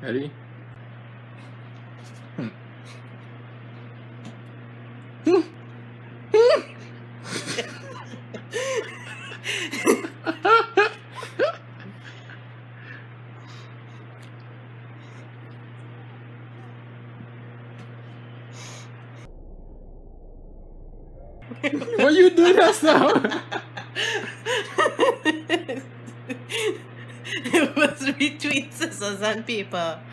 Ready? What you doing that sound? It was between scissors and paper.